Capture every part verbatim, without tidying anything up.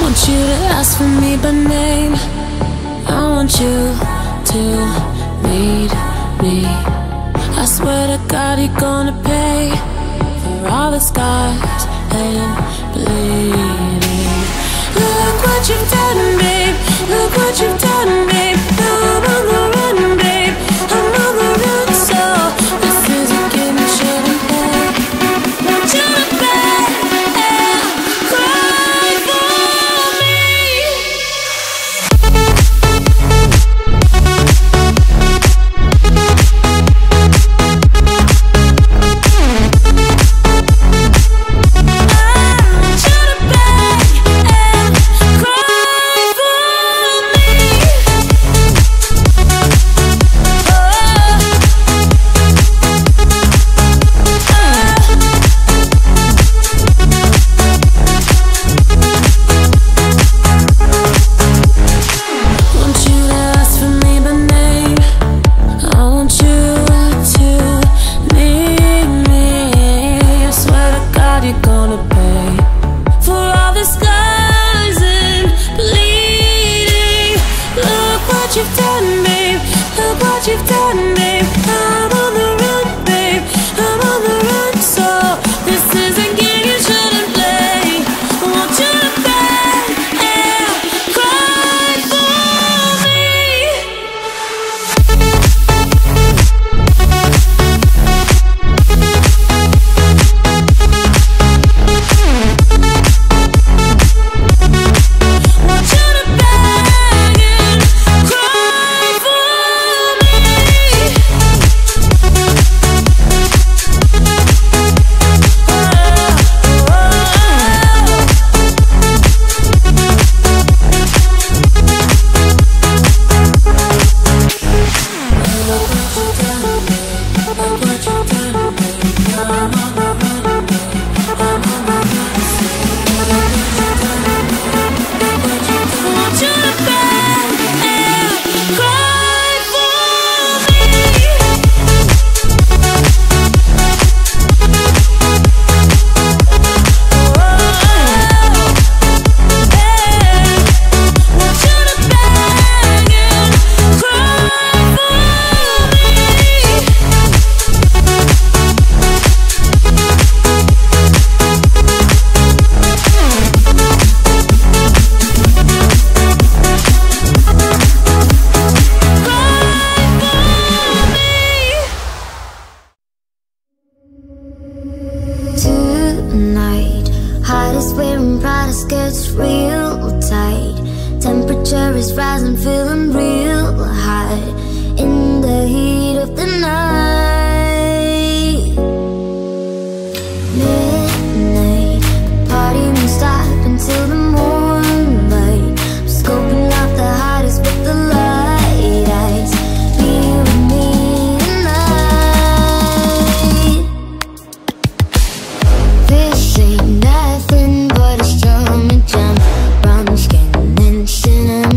want you to ask for me by name. I want you to need me. I swear to God you're gonna pay for all the scars and bleeding. Look what you've done, babe. Look what you've done, babe. Now I'm on the run, babe. I'm on the run, so this is a game you shouldn't play. Want you to pay and cry for me.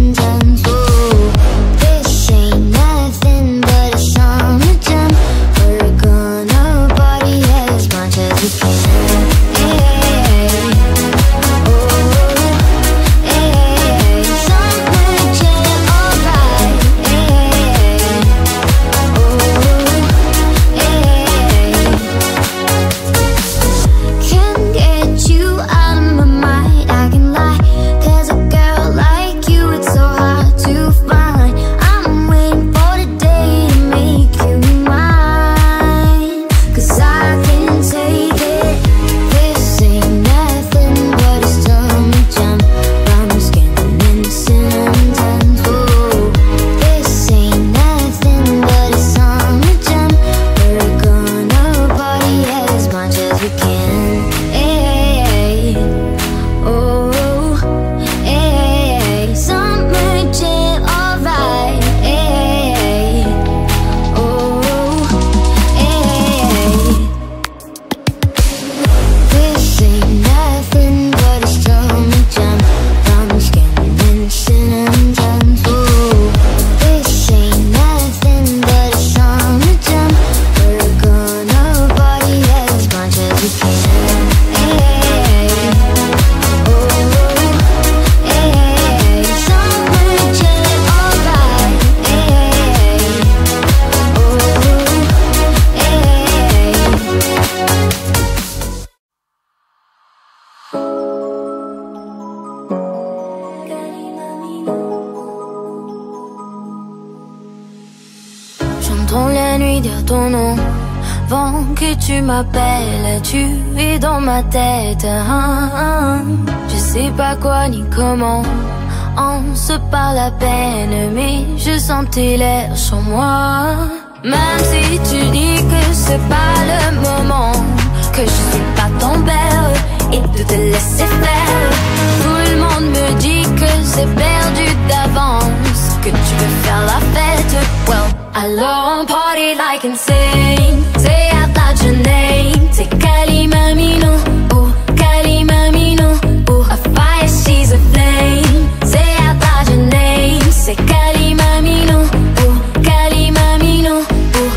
This ain't nothing but a summer jam. nuit dire ton nom. Avant que tu m'appelles, tu es dans ma tête. Je sais pas quoi ni comment, on se parle à peine, mais je sens tes lèvres sur moi. Même si tu dis que c'est pas le moment, que je suis pas ton belle et de te laisser faire. Tout le monde me dit que c'est perdu d'avance, que tu veux faire la fête. Well, alors on party like insane. Say out loud your name. Say Kali Mamino, oh Kali Mamino, oh a fire she's a flame. Say out loud your name. Say Kali Mamino, oh Kali Mamino, oh.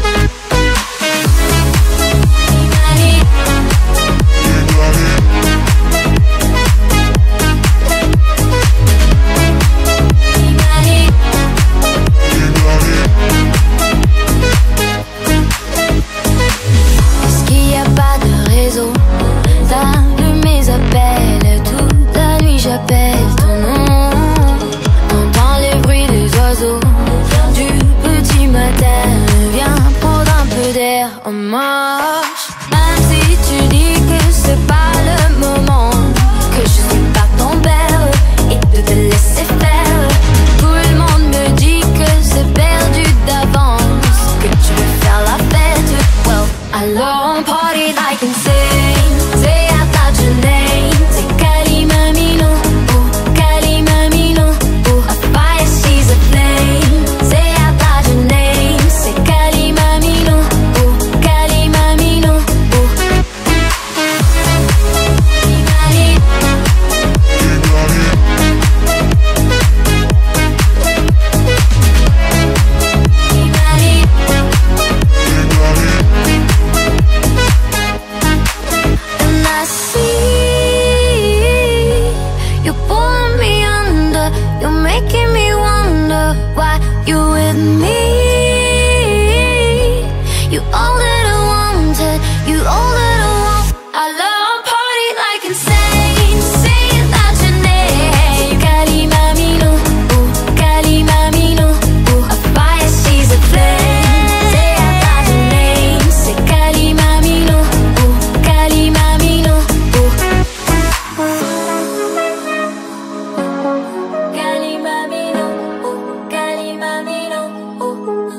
Est-ce qu'il y a pas de réseau? T'as vu mes appels, toute la nuit j'appelle ton nom. Entends les bruits des oiseaux du petit matin. Viens prendre un peu d'air en marche. Même si tu dis que c'est pas le moment, que je suis pas ton belle et de te laisser faire. Tout le monde me dit que c'est perdu d'avance, que tu veux faire la fête. Well, alors on party like insane. Say out loud your name. Say Kali Mamino, oh Kali Mamino, oh a fire she's a flame. Say out loud your name. Say Kali Mamino, oh Kali Mamino, oh. And I see you pulling me under. You're making me wonder why you with me. You all that I wanted, you all that I want. I love party like insane. Say it out your name. Kali Mamino, oh Kali Mamino, oh a fire she's a flame. Say it out your name. Say Kali Mamino, oh Kali Mamino, oh. Kali Mamino, oh Kali Mamino, oh.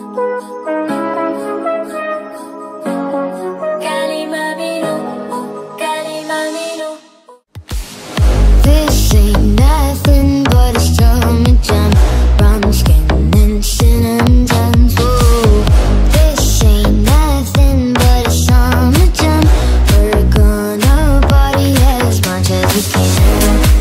Kali Mamino, oh Kali Mamino. This ain't nothing but a summer jam. Brown skin and cinnamon buns. Whoa. This ain't nothing but a summer jam. We're gonna party as much as we can.